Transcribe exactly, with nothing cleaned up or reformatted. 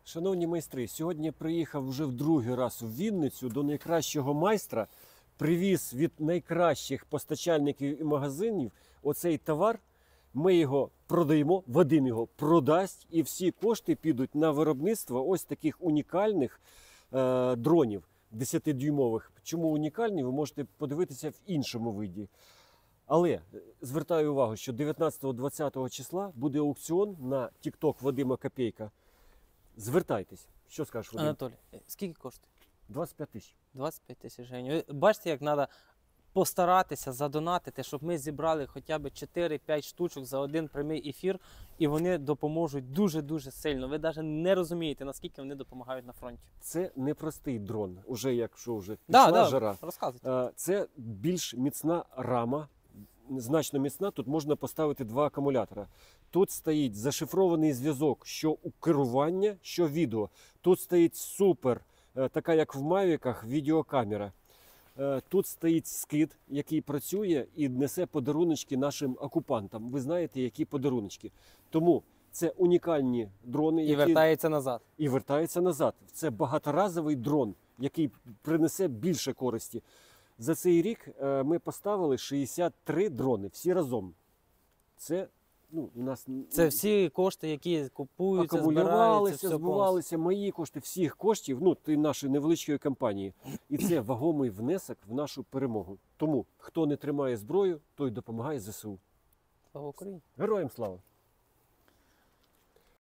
Шановні майстри, сьогодні приїхав вже в другий раз у Вінницю до найкращого майстра. Привіз від найкращих постачальників і магазинів оцей товар. Ми його продаємо, Вадим його продасть, і всі кошти підуть на виробництво ось таких унікальних е, дронів десятидюймових. Чому унікальні, ви можете подивитися в іншому виді. Але звертаю увагу, що дев'ятнадцятого-двадцятого числа буде аукціон на TikTok Вадима Копейка. Звертайтесь. Що скажеш, Вадим? Анатолій, скільки коштує? двадцять п'ять тисяч. двадцять п'ять тисяч гривень. Ви бачите, як треба постаратися задонатити, щоб ми зібрали хоча б чотири-п'ять штучок за один прямий ефір, і вони допоможуть дуже-дуже сильно. Ви навіть не розумієте, наскільки вони допомагають на фронті. Це не простий дрон, уже якщо вже Да, пішла да, жара. розказуйте. Е, Це більш міцна рама, значно міцна. Тут можна поставити два акумулятора. Тут стоїть зашифрований зв'язок, що у керування, що відео. Тут стоїть супер, е, така як в Мавіках, відеокамера. Е, Тут стоїть скид, який працює і несе подаруночки нашим окупантам. Ви знаєте, які подаруночки. Тому це унікальні дрони, І які... вертається назад. і вертається назад. Це багаторазовий дрон, який принесе більше користі. За цей рік е, ми поставили шістдесят три дрони всі разом. Це, ну, у нас Це всі кошти, які купуються, збираються, акумулювалися, все збувалися мої кошти, всіх коштів, ну, і нашої невеличкої компанії. І це вагомий внесок в нашу перемогу. Тому, хто не тримає зброю, той допомагає ЗСУ. Слава Україні! Героям слава!